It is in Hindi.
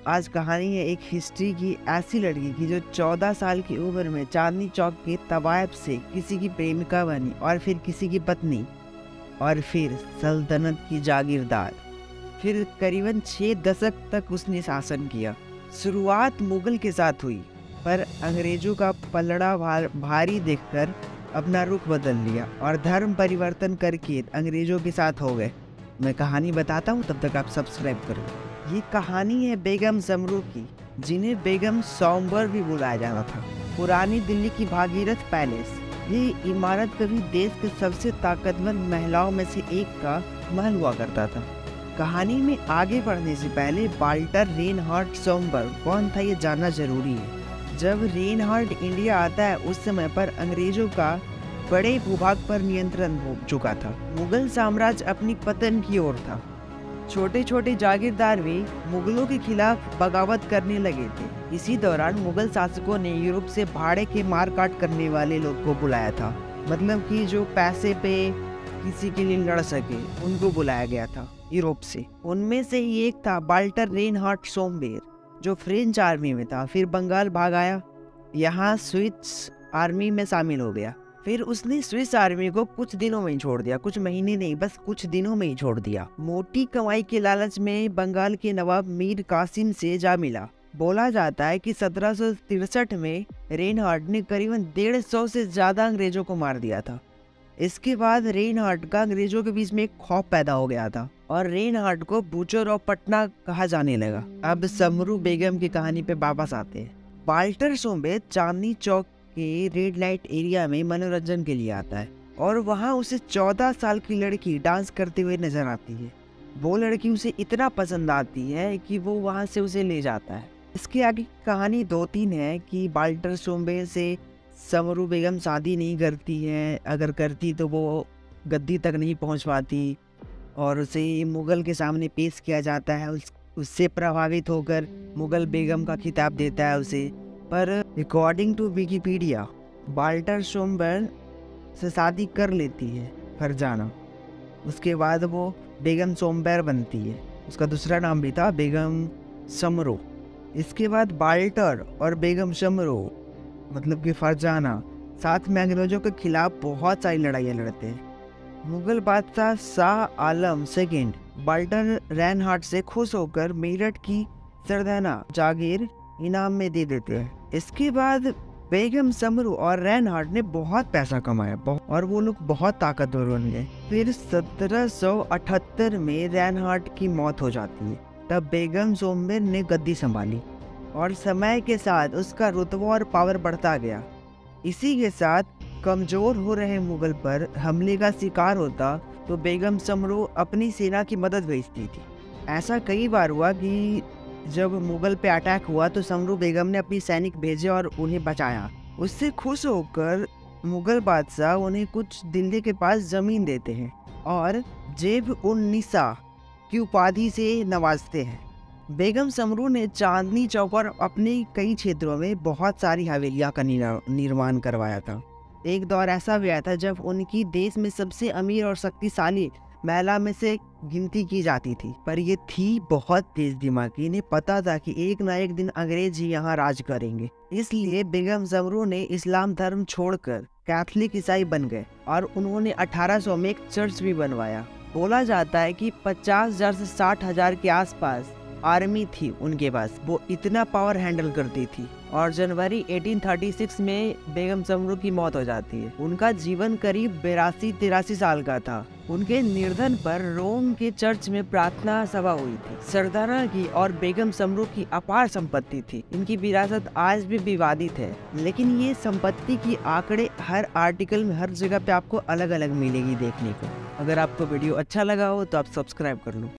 आज कहानी है एक हिस्ट्री की ऐसी लड़की की जो 14 साल की उम्र में चांदनी चौक के तवायब से किसी की प्रेमिका बनी और फिर किसी की पत्नी और फिर सल्तनत की जागीरदार। फिर करीबन 6 दशक तक उसने शासन किया। शुरुआत मुगल के साथ हुई पर अंग्रेजों का पलड़ा भारी देखकर अपना रुख बदल लिया और धर्म परिवर्तन करके अंग्रेजों के साथ हो गए। मैं कहानी बताता हूँ, तब तक आप सब्सक्राइब करो। ये कहानी है बेगम समरू की, जिन्हें बेगम सौंबर भी बुलाया जाता था। पुरानी दिल्ली की भागीरथ पैलेस, ये इमारत कभी देश के सबसे ताकतवर महिलाओं में से एक का महल हुआ करता था। कहानी में आगे बढ़ने से पहले वाल्टर रेनहार्ड सौंबर कौन था ये जानना जरूरी है। जब रेनहार्ड इंडिया आता है उस समय पर अंग्रेजों का बड़े भूभाग पर नियंत्रण हो चुका था। मुगल साम्राज्य अपनी पतन की ओर था। छोटे छोटे जागीरदार भी मुगलों के खिलाफ बगावत करने लगे थे। इसी दौरान मुगल शासकों ने यूरोप से भाड़े के मार काट करने वाले लोग को बुलाया था, मतलब कि जो पैसे पे किसी के लिए लड़ सके उनको बुलाया गया था यूरोप से। उनमें से ही एक था वाल्टर रेनहार्ड सोमबेर, जो फ्रेंच आर्मी में था। फिर बंगाल भाग आया, यहाँ स्विस आर्मी में शामिल हो गया। फिर उसने स्विस आर्मी को कुछ दिनों में ही छोड़ दिया, कुछ महीने नहीं, बस कुछ दिनों में ही छोड़ दिया। मोटी कमाई के लालच में बंगाल के नवाब मीर कासिम से जा मिला। बोला जाता है कि 1763 में रेनहार्ड ने करीबन 150 से ज्यादा अंग्रेजों को मार दिया था। इसके बाद रेनहार्ड का अंग्रेजों के बीच में एक खौफ पैदा हो गया था और रेनहार्ड को बूचर ऑफ पटना कहा जाने लगा। अब समरू बेगम की कहानी पे वापस आते हैं। वाल्टर सोमबेर चांदनी चौक के रेड लाइट एरिया में मनोरंजन के लिए आता है और वहाँ उसे 14 साल की लड़की डांस करते हुए नजर आती है। वो लड़की उसे इतना पसंद आती है कि वो वहाँ से उसे ले जाता है। इसके आगे कहानी 2-3 है कि वाल्टर सोमबेर से समरू बेगम शादी नहीं करती है, अगर करती तो वो गद्दी तक नहीं पहुँच पाती और उसे मुगल के सामने पेश किया जाता है। उससे प्रभावित होकर मुगल बेगम का खिताब देता है उसे। पर according to Wikipedia Walter Sombre से शादी कर लेती है फरजाना। उसके बाद वो बेगम सोमबेर बनती है। उसका दूसरा नाम भी था बेगम समरू। इसके बाद वाल्टर और बेगम समरू मतलब कि फरजाना साथ में अंग्रेजों के खिलाफ बहुत सारी लड़ाइयाँ लड़ते हैं। मुगल बादशाह Shah Alam second Walter Reinhardt से खुश होकर मेरठ की सरदाना जागीर इनाम में दे देते हैं। इसके बाद बेगम समरू और रेनहार्ड ने बहुत पैसा कमाया और वो लोग बहुत ताकतवर बन गए। फिर 1778 में रेनहार्ड की मौत हो जाती है। तब बेगम सोमबेर ने गद्दी संभाली और समय के साथ उसका रुतबा और पावर बढ़ता गया। इसी के साथ कमजोर हो रहे मुगल पर हमले का शिकार होता तो बेगम समरू अपनी सेना की मदद भेजती थी। ऐसा कई बार हुआ कि जब मुगल पे अटैक हुआ तो समरू बेगम ने अपनी सैनिक भेजे और उन्हें बचाया। उससे खुश होकर मुगल बादशाह उन्हें कुछ दिल्ली के पास जमीन देते हैं और जेब उन निसा की उपाधि से नवाजते हैं। बेगम समरू ने चांदनी चौक और अपने कई क्षेत्रों में बहुत सारी हवेलियां का निर्माण करवाया था। एक दौर ऐसा भी आया था जब उनकी देश में सबसे अमीर और शक्तिशाली महिला में से गिनती की जाती थी। पर ये थी बहुत तेज दिमागी, इन्हें पता था कि एक ना एक दिन अंग्रेज ही यहाँ राज करेंगे। इसलिए बेगम समरू ने इस्लाम धर्म छोड़कर कैथोलिक ईसाई बन गए और उन्होंने 1800 में एक चर्च भी बनवाया। बोला जाता है कि 50,000 से 60,000 के आसपास आर्मी थी उनके पास। वो इतना पावर हैंडल करती थी। और जनवरी 1836 में बेगम समरू की मौत हो जाती है। उनका जीवन करीब 82-83 साल का था। उनके निर्धन पर रोम के चर्च में प्रार्थना सभा हुई थी। सरदाना की और बेगम समरू की अपार संपत्ति थी। इनकी विरासत आज भी विवादित है, लेकिन ये संपत्ति की आंकड़े हर आर्टिकल में हर जगह पे आपको अलग अलग मिलेगी देखने को। अगर आपको वीडियो अच्छा लगा हो तो आप सब्सक्राइब कर लो।